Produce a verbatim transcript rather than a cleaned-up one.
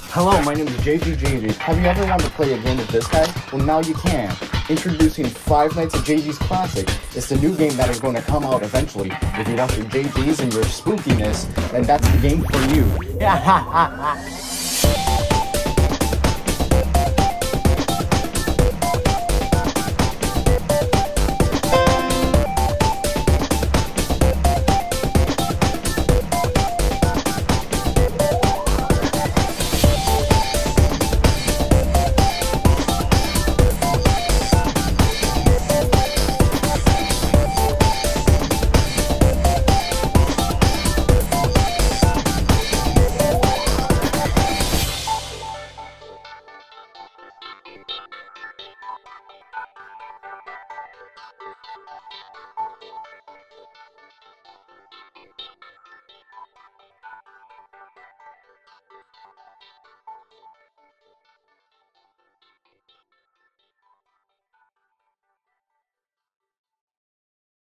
Hello, my name is Jaygi Jaygi. Have you ever wanted to play a game with this guy? Well, now you can. Introducing Five Nights at Jaygi's Classic. It's the new game that is going to come out eventually. If you got your J Gs and your spookiness, then that's the game for you.